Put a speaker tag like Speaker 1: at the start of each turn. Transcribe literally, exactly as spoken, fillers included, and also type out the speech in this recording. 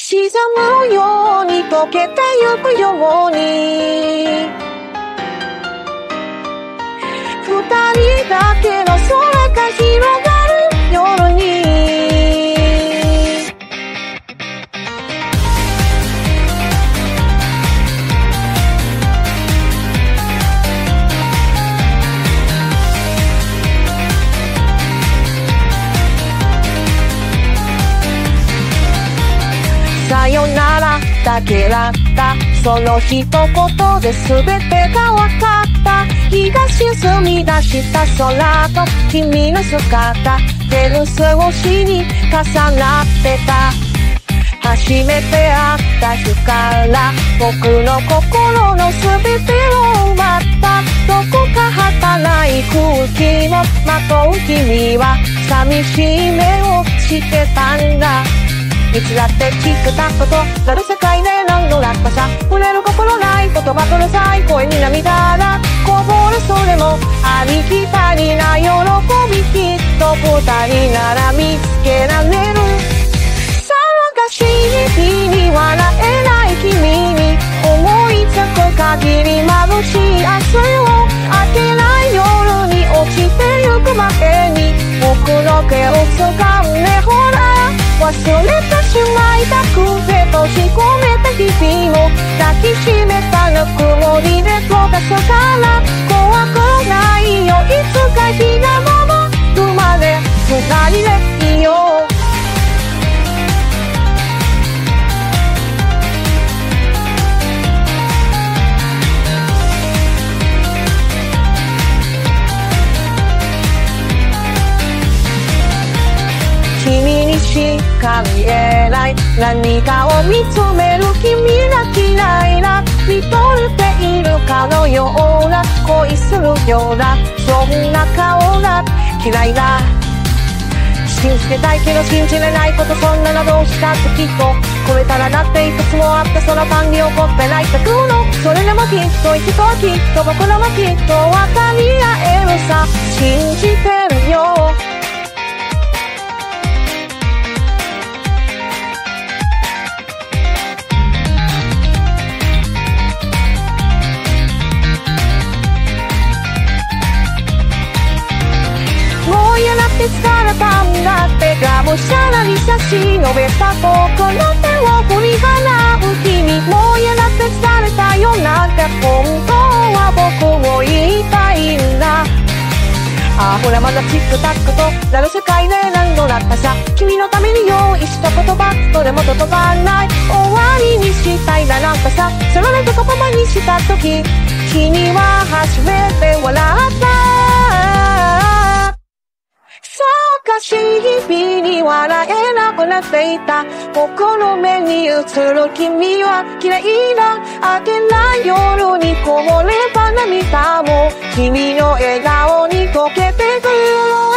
Speaker 1: 刻むように溶けてゆくように二人だけの空が広がる夜にさよならだけだったその一言で全てが分かった日が沈み出した空と君の姿手の過ごしに重なってた初めて会った日から僕の心の全てを奪ったどこか儚い空気をまとう君は寂しい目をしてたんだいつだってチクタクとなる世界で何度だったさ触れる心ない言葉とるさい声に涙がこぼれそれもありきたりな喜びきっと二人なら見つけられる騒がしい日に笑えない君に思いつく限り眩しい明日を明けない夜に落ちてゆく前に僕の手を掴んでほら忘れてしまいたくて閉じ込めた日々を抱きしめたぬくもりで溶かすから怖くないよいつか日が昇るまで二人でいよう君にしか見えない何かを見つめる君が嫌いだ見とれているかのような恋するようなそんな顔が嫌いだ信じてたいけど信じれないことそんなのどうしたってきっと超えたらだっていくつもあってその間に起こってないってくのそれでもきっと一度はきっと僕らはきっと分かり合えるさ信じてるよ疲れたんだってがむしゃらに差し伸べた僕の手を振り払う君もう嫌だって疲れたよなんて本当は僕も言いたいんだああほらまだチクタクとなる世界で何度だったさ君のために用意した言葉どれも届かない終わりにしたいななんかさそのれて言葉にした時君は初めて笑ったかしい日々に笑えなくなっていた僕の目に映る君は綺麗な明けない夜にこぼれた涙も君の笑顔に溶けてくる